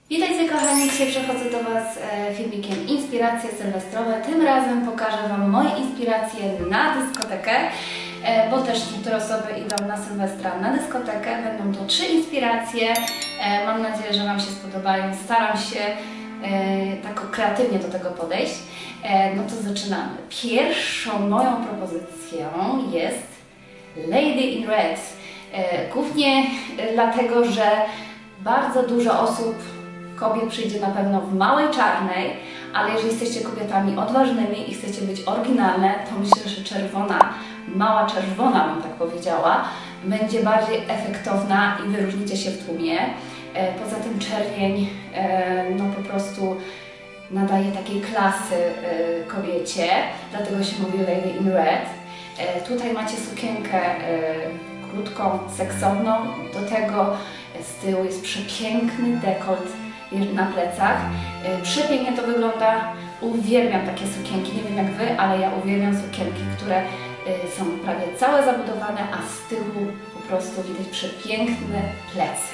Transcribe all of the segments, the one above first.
Witajcie kochani, dzisiaj przechodzę do Was filmikiem Inspiracje sylwestrowe. Tym razem pokażę Wam moje inspiracje na dyskotekę, bo też niektóre osoby idą na Sylwestra na dyskotekę. Będą to 3 inspiracje. Mam nadzieję, że Wam się spodobają. Staram się tak kreatywnie do tego podejść. No to zaczynamy. Pierwszą moją propozycją jest Lady in Red. Głównie dlatego, że bardzo dużo osób, kobiet przyjdzie na pewno w małej czarnej, ale jeżeli jesteście kobietami odważnymi i chcecie być oryginalne, to myślę, że czerwona, mała czerwona bym tak powiedziała, będzie bardziej efektowna i wyróżnicie się w tłumie. Poza tym czerwień no po prostu nadaje takiej klasy kobiecie, dlatego się mówi Lady in Red. Tutaj macie sukienkę krótką, seksowną, do tego z tyłu jest przepiękny dekolt na plecach. Przepięknie to wygląda. Uwielbiam takie sukienki, nie wiem jak Wy, ale ja uwielbiam sukienki, które są prawie całe zabudowane, a z tyłu po prostu widać przepiękne plecy.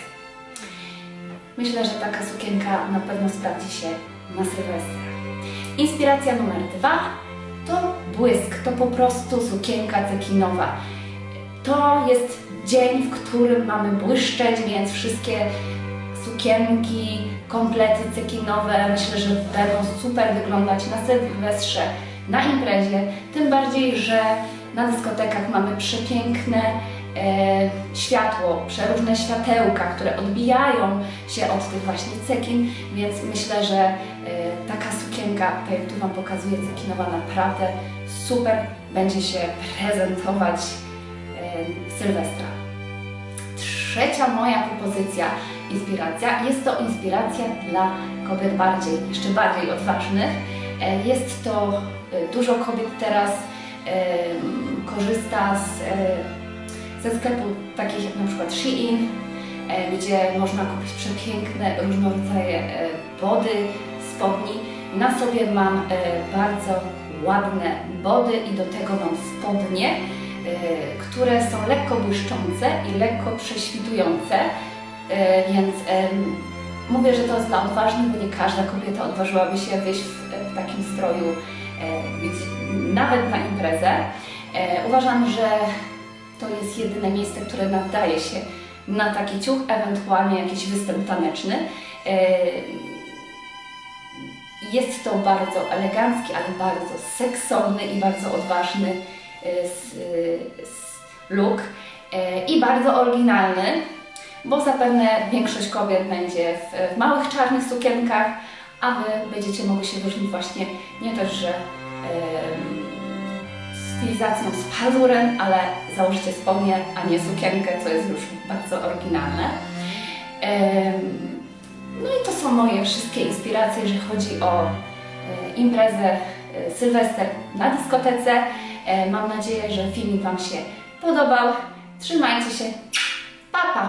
Myślę, że taka sukienka na pewno sprawdzi się na Sylwestra. Inspiracja numer 2 to błysk, to po prostu sukienka cekinowa. To jest dzień, w którym mamy błyszczeć, więc wszystkie sukienki, komplety cekinowe myślę, że będą super wyglądać na Sylwestrze, na imprezie. Tym bardziej, że na dyskotekach mamy przepiękne światło, przeróżne światełka, które odbijają się od tych właśnie cekin, więc myślę, że taka sukienka, tak jak tu Wam pokazuję, cekinowa, naprawdę super będzie się prezentować w Sylwestra. Trzecia moja propozycja, inspiracja, jest to inspiracja dla kobiet jeszcze bardziej odważnych. Jest to, dużo kobiet teraz korzysta ze sklepów takich jak na przykład Shein, gdzie można kupić przepiękne, różnorodzaje body, spodni. Na sobie mam bardzo ładne body i do tego mam spodnie, które są lekko błyszczące i lekko prześwitujące, więc mówię, że to jest dla odważnych, bo nie każda kobieta odważyłaby się wyjść w takim stroju nawet na imprezę. Uważam, że to jest jedyne miejsce, które nadaje się na taki ciuch, ewentualnie jakiś występ taneczny. Jest to bardzo elegancki, ale bardzo seksowny i bardzo odważny look i bardzo oryginalny, bo zapewne większość kobiet będzie w małych czarnych sukienkach, a Wy będziecie mogli się wyróżnić właśnie nie też, że stylizacją z pazurem, ale założycie spodnie, a nie sukienkę, co jest już bardzo oryginalne. No i to są moje wszystkie inspiracje, jeżeli chodzi o imprezę Sylwester na dyskotece. Mam nadzieję, że filmik Wam się podobał. Trzymajcie się. Pa, pa!